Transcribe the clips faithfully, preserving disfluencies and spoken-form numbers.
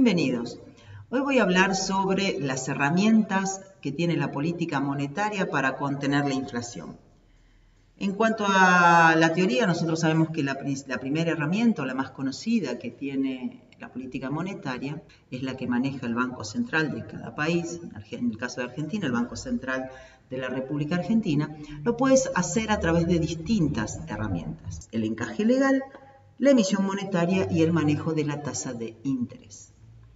Bienvenidos. Hoy voy a hablar sobre las herramientas que tiene la política monetaria para contener la inflación. En cuanto a la teoría, nosotros sabemos que la, la primera herramienta o la más conocida que tiene la política monetaria es la que maneja el Banco Central de cada país. En el caso de Argentina, el Banco Central de la República Argentina. Lo puedes hacer a través de distintas herramientas: el encaje legal, la emisión monetaria y el manejo de la tasa de interés.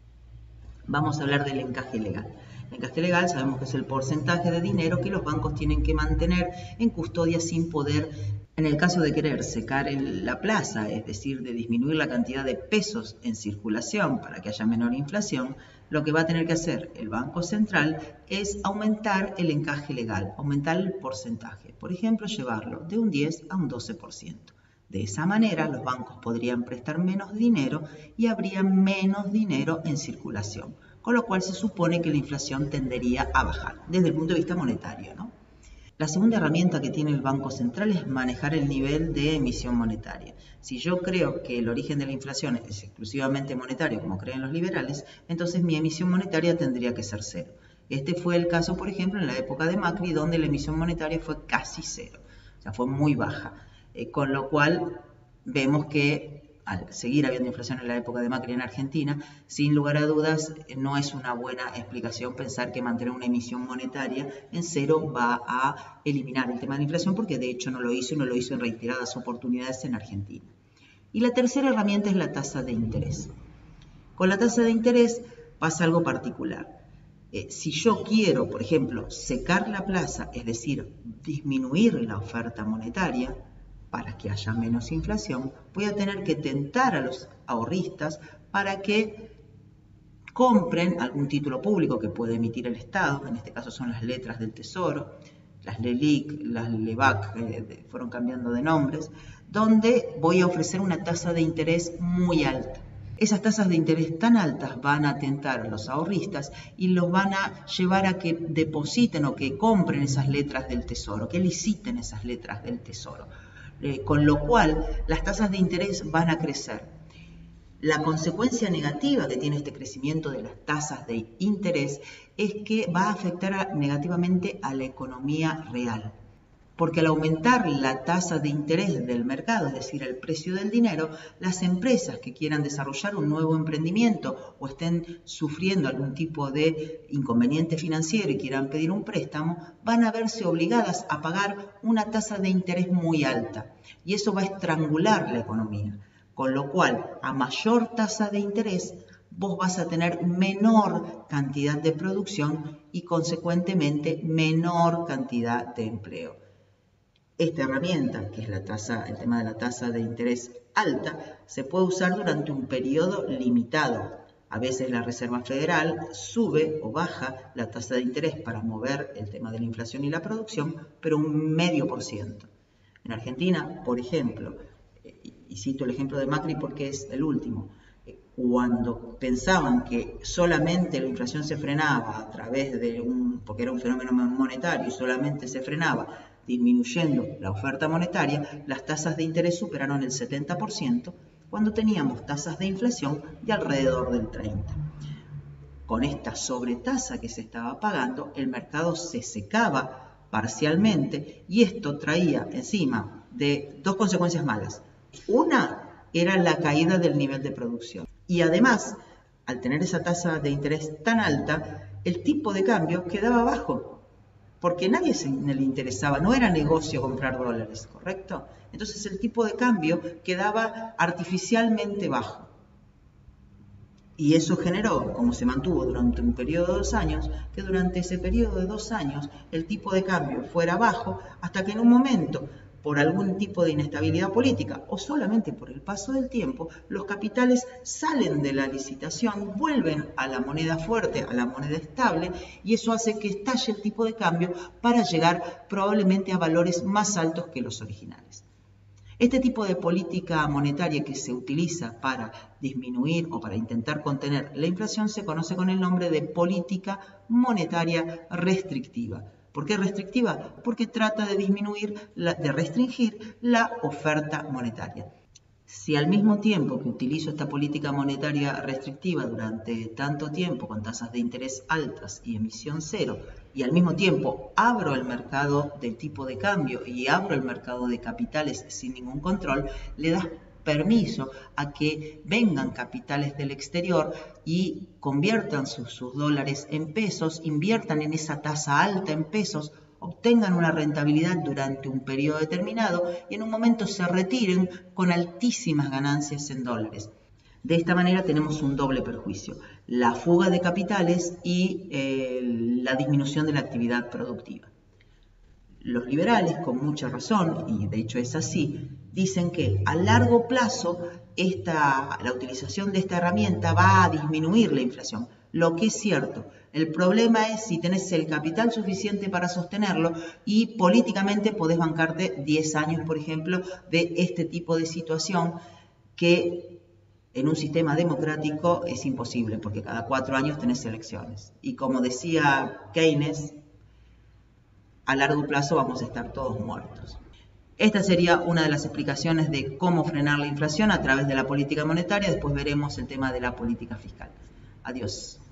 Vamos a hablar del encaje legal. El encaje legal sabemos que es el porcentaje de dinero que los bancos tienen que mantener en custodia sin poder, en el caso de querer secar el, la plaza, es decir, de disminuir la cantidad de pesos en circulación para que haya menor inflación. Lo que va a tener que hacer el Banco Central es aumentar el encaje legal, aumentar el porcentaje. Por ejemplo, llevarlo de un diez a un doce por ciento. De esa manera, los bancos podrían prestar menos dinero y habría menos dinero en circulación, con lo cual se supone que la inflación tendería a bajar, desde el punto de vista monetario, ¿no? La segunda herramienta que tiene el Banco Central es manejar el nivel de emisión monetaria. Si yo creo que el origen de la inflación es exclusivamente monetario, como creen los liberales, entonces mi emisión monetaria tendría que ser cero. Este fue el caso, por ejemplo, en la época de Macri, donde la emisión monetaria fue casi cero, o sea, fue muy baja. Eh, con lo cual vemos que al seguir habiendo inflación en la época de Macri en Argentina, sin lugar a dudas eh, no es una buena explicación pensar que mantener una emisión monetaria en cero va a eliminar el tema de la inflación, porque de hecho no lo hizo y no lo hizo en reiteradas oportunidades en Argentina. Y la tercera herramienta es la tasa de interés. Con la tasa de interés pasa algo particular. Eh, si yo quiero, por ejemplo, secar la plaza, es decir, disminuir la oferta monetaria, para que haya menos inflación, voy a tener que tentar a los ahorristas para que compren algún título público que puede emitir el Estado. En este caso son las letras del Tesoro, las LELIQ, las LEBAC, eh, fueron cambiando de nombres, donde voy a ofrecer una tasa de interés muy alta. Esas tasas de interés tan altas van a tentar a los ahorristas y los van a llevar a que depositen o que compren esas letras del Tesoro, que liciten esas letras del Tesoro. Eh, con lo cual las tasas de interés van a crecer. La consecuencia negativa que tiene este crecimiento de las tasas de interés es que va a afectar a, negativamente a la economía real. Porque al aumentar la tasa de interés del mercado, es decir, el precio del dinero, las empresas que quieran desarrollar un nuevo emprendimiento o estén sufriendo algún tipo de inconveniente financiero y quieran pedir un préstamo, van a verse obligadas a pagar una tasa de interés muy alta. Y eso va a estrangular la economía. Con lo cual, a mayor tasa de interés, vos vas a tener menor cantidad de producción y, consecuentemente, menor cantidad de empleo. Esta herramienta, que es la tasa, el tema de la tasa de interés alta, se puede usar durante un periodo limitado. A veces la Reserva Federal sube o baja la tasa de interés para mover el tema de la inflación y la producción, pero un medio por ciento. En Argentina, por ejemplo, y cito el ejemplo de Macri porque es el último, cuando pensaban que solamente la inflación se frenaba a través de un, porque era un fenómeno monetario y solamente se frenaba disminuyendo la oferta monetaria, las tasas de interés superaron el setenta por ciento cuando teníamos tasas de inflación de alrededor del treinta por ciento. Con esta sobretasa que se estaba pagando, el mercado se secaba parcialmente y esto traía encima de dos consecuencias malas. Una era la caída del nivel de producción y además, al tener esa tasa de interés tan alta, el tipo de cambio quedaba bajo. Porque nadie se le interesaba, no era negocio comprar dólares, ¿correcto? Entonces el tipo de cambio quedaba artificialmente bajo. Y eso generó, como se mantuvo durante un periodo de dos años, que durante ese periodo de dos años el tipo de cambio fuera bajo, hasta que en un momento, por algún tipo de inestabilidad política o solamente por el paso del tiempo, los capitales salen de la licitación, vuelven a la moneda fuerte, a la moneda estable, y eso hace que estalle el tipo de cambio para llegar probablemente a valores más altos que los originales. Este tipo de política monetaria que se utiliza para disminuir o para intentar contener la inflación se conoce con el nombre de política monetaria restrictiva. ¿Por qué restrictiva? Porque trata de disminuir, la, de restringir la oferta monetaria. Si al mismo tiempo que utilizo esta política monetaria restrictiva durante tanto tiempo con tasas de interés altas y emisión cero, y al mismo tiempo abro el mercado del tipo de cambio y abro el mercado de capitales sin ningún control, le das permiso a que vengan capitales del exterior y conviertan sus, sus dólares en pesos, inviertan en esa tasa alta en pesos, obtengan una rentabilidad durante un periodo determinado y en un momento se retiren con altísimas ganancias en dólares. De esta manera tenemos un doble perjuicio, la fuga de capitales y eh, la disminución de la actividad productiva. Los liberales, con mucha razón, y de hecho es así, dicen que a largo plazo esta, la utilización de esta herramienta va a disminuir la inflación, lo que es cierto. El problema es si tenés el capital suficiente para sostenerlo y políticamente podés bancarte diez años, por ejemplo, de este tipo de situación que en un sistema democrático es imposible, porque cada cuatro años tenés elecciones. Y como decía Keynes, a largo plazo vamos a estar todos muertos. Esta sería una de las explicaciones de cómo frenar la inflación a través de la política monetaria. Después veremos el tema de la política fiscal. Adiós.